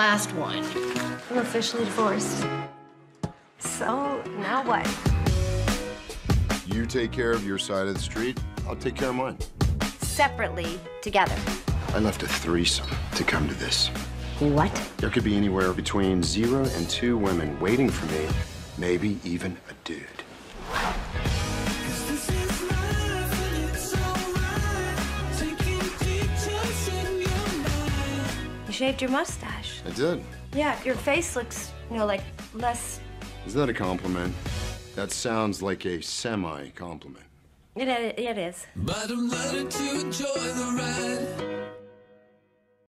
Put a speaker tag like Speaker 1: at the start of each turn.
Speaker 1: last one.
Speaker 2: I'm officially divorced. So, now what?
Speaker 3: You take care of your side of the street, I'll take care of mine.
Speaker 2: Separately, together.
Speaker 3: I left a threesome to come to this.
Speaker 2: What?
Speaker 3: There could be anywhere between 0 and 2 women waiting for me, maybe even a dude.
Speaker 2: You shaved your mustache.
Speaker 3: I did.
Speaker 2: Yeah, your face looks, like less...
Speaker 3: Is that a compliment? That sounds like a semi-compliment.
Speaker 2: It is.
Speaker 4: But I'm ready to enjoy the ride.